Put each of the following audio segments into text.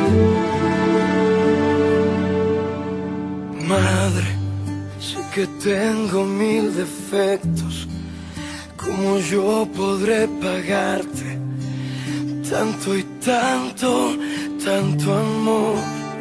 Madre, sé que tengo mil defectos. ¿Cómo yo podré pagarte tanto y tanto, tanto amor?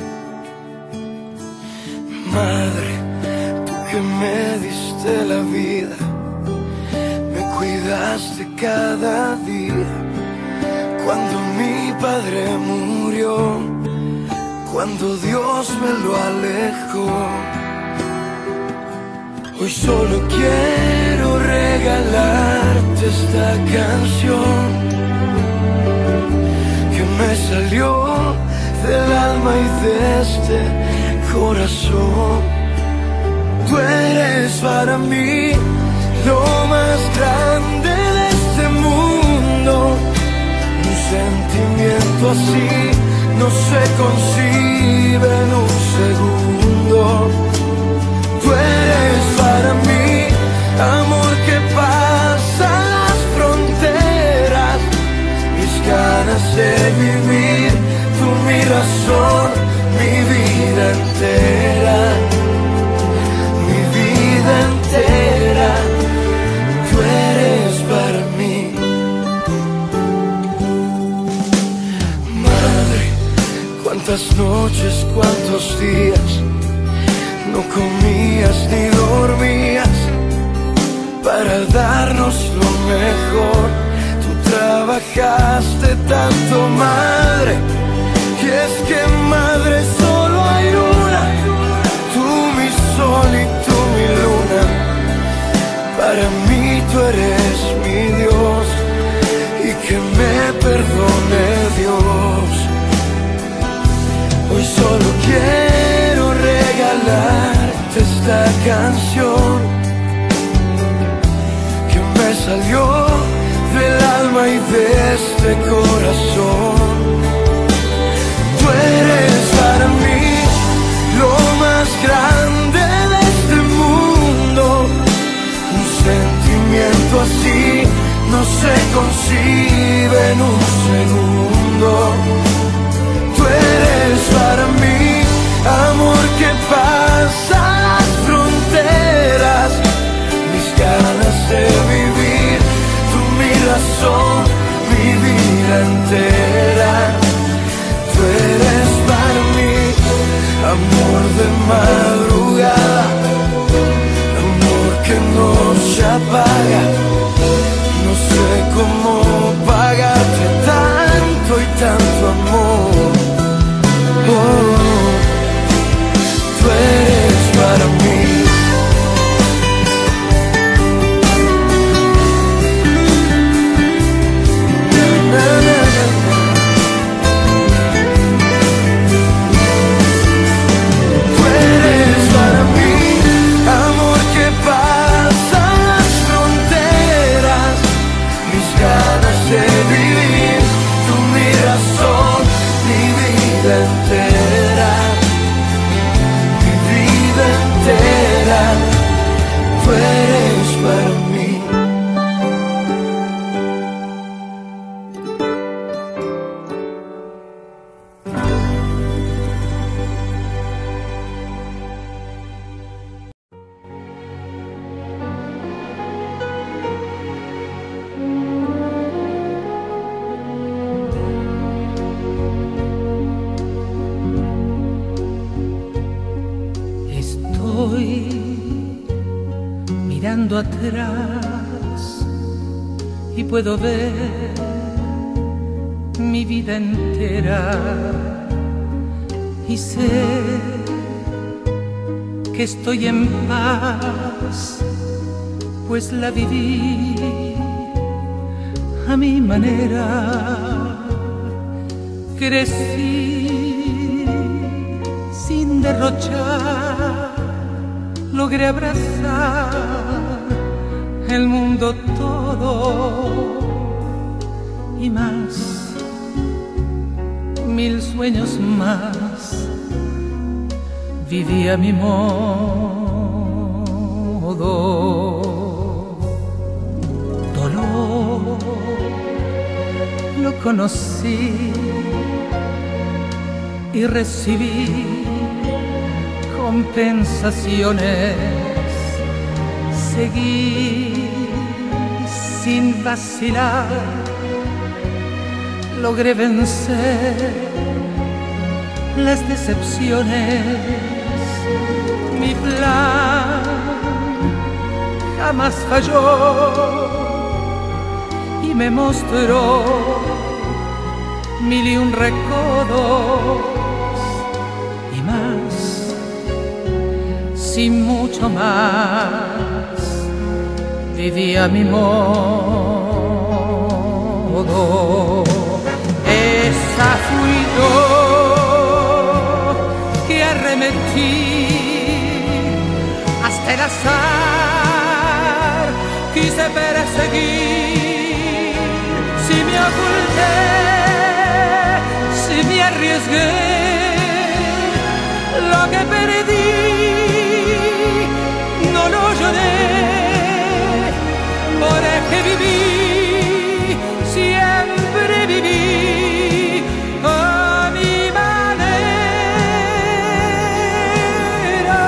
Madre, tú que me diste la vida, me cuidaste cada día. Cuando mi padre murió, cuando Dios me lo alejó, hoy solo quiero regalarte esta canción que me salió del alma y de este corazón. Tú eres para mí lo más grande de este mundo. Un sentimiento así no se concibe en un segundo. Tú eres para mí amor que pasa las fronteras, mis ganas de vivir, tú mi razón, mi vida entera, mi vida entera. Tú eres para mí. Madre, cuántas noches, cuántos días no comías ni dormías para darnos lo mejor. Tú trabajaste tanto, madre, y es que madre solo hay una. Tú mi sol y tú mi luna. Para mí tú eres mi Dios, y que me perdone Dios. Hoy solo quiero regalarte esta canción que me salió del alma y de este corazón. Tú eres para mí lo más grande de este mundo. Un sentimiento así no se concibe en un segundo. Tú eres para mí amor que pasa las fronteras, mis ganas de vivir, tú mi razón, mi vida entera. Tú eres para mí amor de madrugada, amor que no se apaga. No sé cómo pagarte tanto y tanto amor. Tú eres para mí. Na, na, na, na. Tú eres para mí amor que pasa las fronteras, mis ganas de vivir, tú mi razón, mi vida entera, mi vida entera. Tú eres para mí. Estoy mirando atrás y puedo ver mi vida entera, y sé que estoy en paz, pues la viví a mi manera. Crecí sin derrochar, logré abrazar el mundo todo y más, mil sueños más, viví a mi modo. Dolor lo conocí y recibí compensaciones. Seguí sin vacilar, logré vencer las decepciones. Mi plan jamás falló y me mostró 1001 recodos y más, sin mucho más, vivía mi modo. Esa fui yo que arremetí hasta el azar, quise perseguir. Si me oculté, si me arriesgué, lo que perdí no lo lloré, porque viví, siempre viví a mi manera.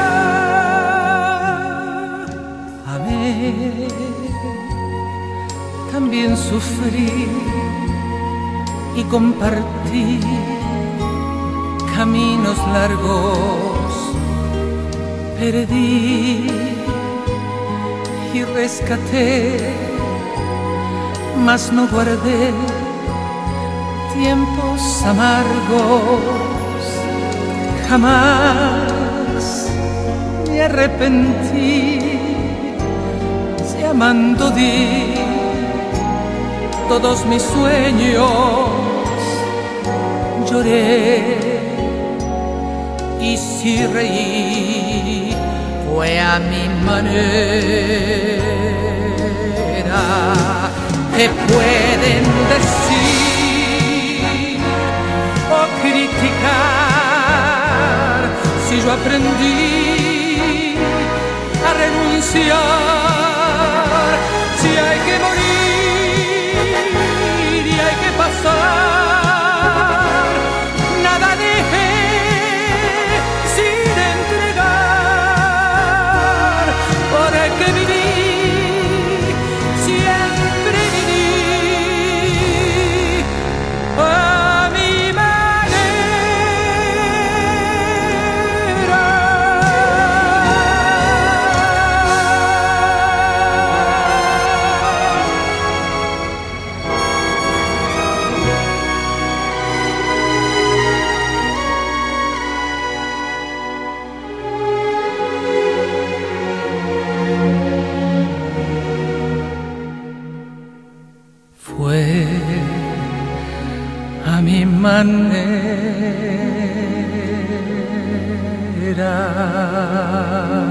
Amé, también sufrí y compartí caminos largos, perdí y rescaté, mas no guardé tiempos amargos. Jamás me arrepentí, si amando di todos mis sueños. Lloré y si reí fue a mi manera. ¿Qué pueden decir o criticar si yo aprendí a renunciar? Si hay que morir y hay que pasar, nada dejé sin entregar, porque viví, siempre viví a mi manera. Fue a mi manera.